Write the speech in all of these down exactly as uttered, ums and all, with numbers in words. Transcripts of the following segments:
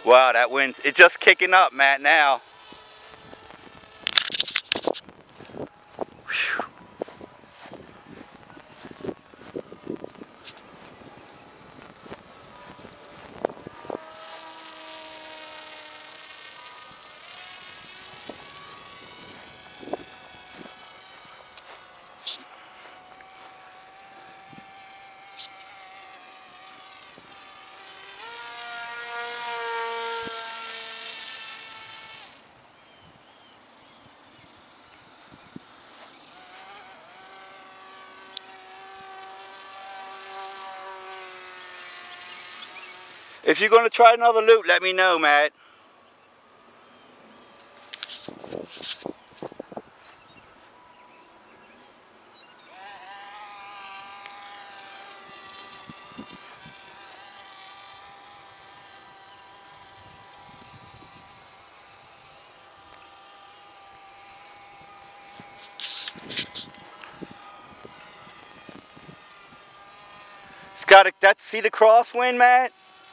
Wow, that wind's, it's just kicking up, Matt, now. Whew. If you're going to try another loop, let me know, Matt. It's got a, that's, see the crosswind, Matt?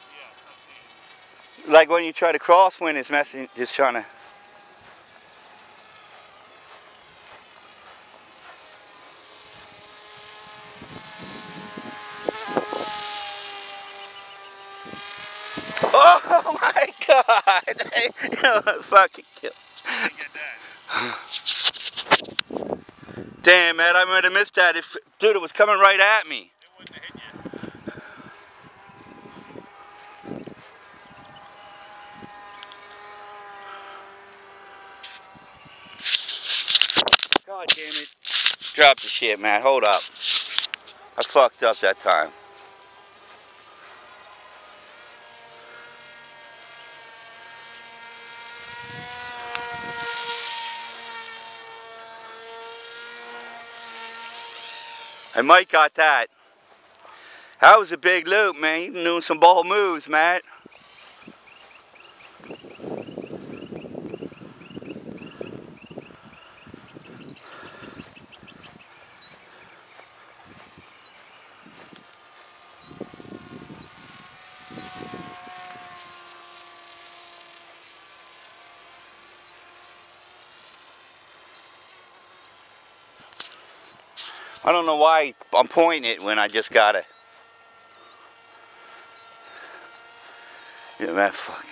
Like when you try to crosswind, it's messing, it's trying to. Oh my God! You know, fucking kill. Damn, man, I might have missed that. If, dude, it was coming right at me. It wouldn't have hit you. God damn it. Drop the shit, man. Hold up. I fucked up that time. I might got that. That was a big loop, man. You doing some ball moves, Matt. I don't know why I'm pointing it when I just got it. Yeah, man, fucking.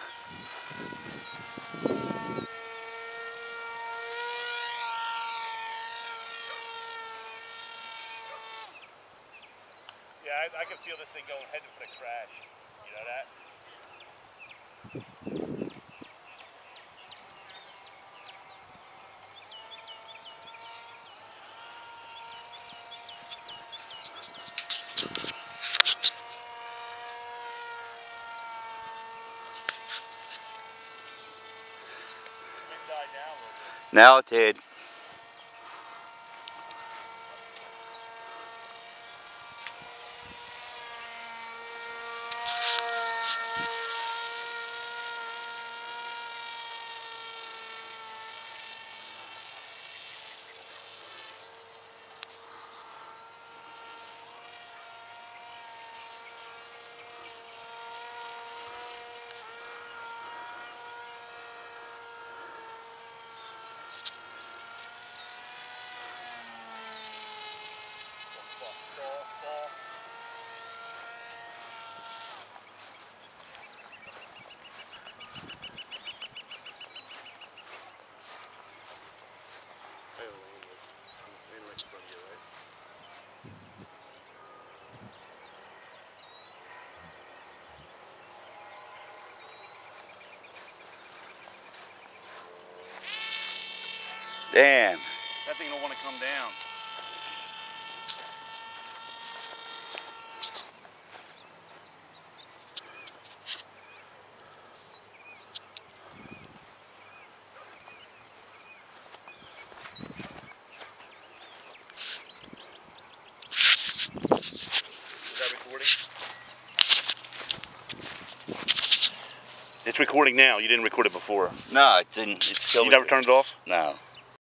Yeah, I, I can feel this thing going heading for the crash. You know that? Now it did. Damn. That thing don't want to come down. Is that recording? It's recording now. You didn't record it before. No, it didn't. It's still. You never turned it off? No.